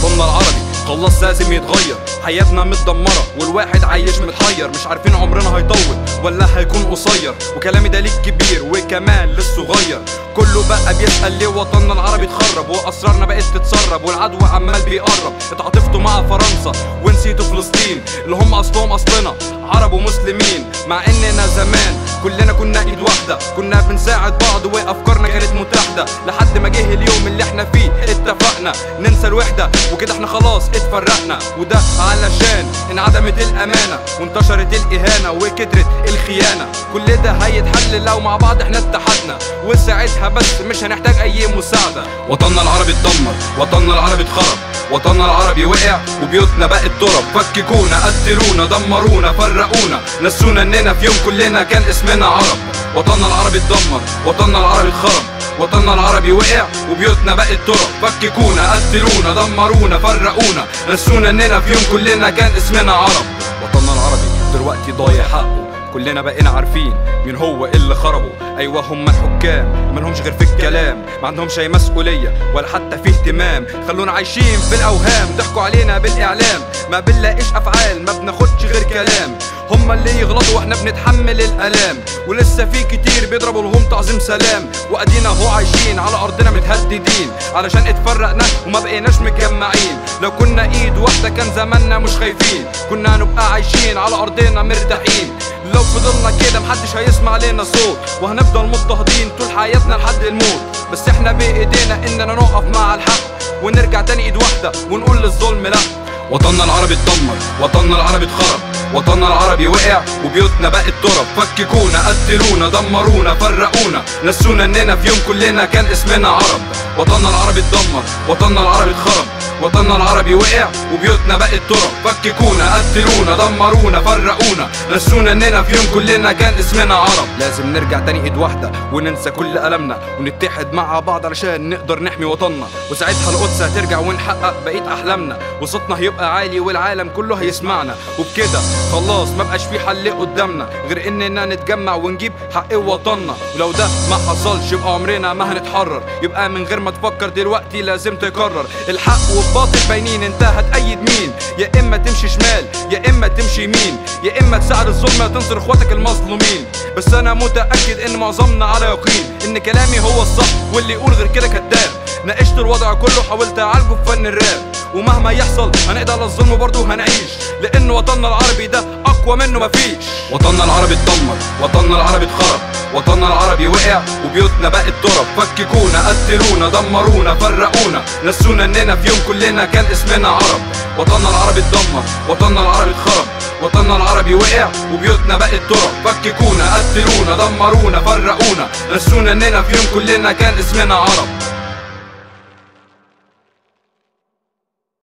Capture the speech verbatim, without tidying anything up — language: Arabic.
وطننا العربي خلاص لازم يتغير، حياتنا متدمرة والواحد عايش متحير، مش عارفين عمرنا هيطول ولا هيكون قصير. وكلامي ده ليك كبير وكمان للصغير، كله بقى بيسأل ليه وطننا العربي اتخرب واسرارنا بقت تتسرب والعدو عمال بيقرب. اتعاطفتوا مع فرنسا ونسيتوا فلسطين اللي هم اصلهم اصلنا عرب ومسلمين، مع اننا زمان كلنا كنا ايد واحدة، كنا بنساعد بعض وافكارنا كانت متحدة، لحد ما جه اليوم اللي احنا فيه اتفقنا ننسى الوحدة وكده احنا خلاص اتفرقنا. وده علشان انعدمت الامانة وانتشرت الاهانة وكترت الخيانة. كل ده هيتحل لو مع بعض احنا اتحدنا، وساعتها بس مش هنحتاج اي مساعدة. وطننا العربي اتدمر، وطننا العربي اتخرب، وطننا العربي وقع وبيوتنا بقت تراب. فككونا قتلونا دمرونا فرقونا، نسونا اننا في يوم كلنا كان اسمنا عرب. وطننا العربي اتدمر، وطننا العربي اتخرب، وطننا العربي وقع وبيوتنا بقت تراب. فككونا قتلونا دمرونا فرقونا، نسونا اننا في يوم كلنا كان اسمنا عرب. وطننا العربي دلوقتي ضايع حقه، كلنا بقينا عارفين مين هو اللي خربه. ايوه هم الحكام مالهمش غير في الكلام، ما عندهمش اي مسؤوليه ولا حتى في اهتمام، خلونا عايشين في الاوهام، ضحكوا علينا بالاعلام، ما بنلاقيش افعال ما بناخدش غير كلام. هم اللي يغلطوا واحنا بنتحمل الالام، ولسه في كتير بيضربوا لهم تعظيم سلام. وادينا اهو عايشين على ارضنا متهددين علشان اتفرقنا وما بقيناش متجمعين. لو كنا ايد واحده كان زماننا مش خايفين، كنا هنبقى عايشين على ارضنا مرتاحين. لو فضلنا كده محدش هيسمع لنا صوت، وهنفضل مضطهدين طول حياتنا لحد الموت. بس احنا بايدينا اننا نقف مع الحق ونرجع تاني ايد واحده ونقول للظلم لا. وطننا العربي اتدمر، وطننا العربي اتخرب، وطننا العربي وقع وبيوتنا بقت تراب. فككونا قتلونا دمرونا فرقونا، نسونا اننا في يوم كلنا كان اسمنا عرب. وطننا العربي اتدمر، وطننا العربي اتخرب، وطننا العربي وقع وبيوتنا بقت تراب. فككونا قتلونا دمرونا فرقونا، نسونا اننا في يوم كلنا كان اسمنا عرب. لازم نرجع تاني ايد واحده وننسى كل ألمنا ونتحد مع بعض علشان نقدر نحمي وطننا، وساعتها القدس هترجع ونحقق بقية احلامنا، وصوتنا هيبقى عالي والعالم كله هيسمعنا. وبكده خلاص ما بقاش في حل قدامنا غير اننا نتجمع ونجيب حق وطننا. ولو ده ما حصلش يبقى عمرنا ما هنتحرر، يبقى من غير ما تفكر دلوقتي لازم تقرر. الحق والباطل باينين، انت هتأيد مين؟ يا اما تمشي شمال يا اما تمشي يمين، يا اما تساعد الظلم يا تنصر اخواتك المظلومين. بس انا متأكد ان معظمنا على يقين ان كلامي هو الصح، واللي يقول غير كده كداب. ناقشت الوضع كله حاولت اعالجه في فن الراب، ومهما يحصل هنقضي على الظلم برضه هنعيش، لان وطننا العربي ده اقوى منه مفيش. وطننا العربي اتدمر، وطننا العربي اتخرب، وطننا العربي وقع وبيوتنا بقت تراب. فككونا قتلونا دمرونا فرقونا، نسونا اننا في يوم كلنا كان اسمنا عرب. وطننا العربي اتدمر، وطننا العربي اتخرب، وطننا العربي وقع وبيوتنا بقت تراب. فككونا قتلونا دمرونا فرقونا، نسونا اننا في يوم كلنا كان اسمنا عرب.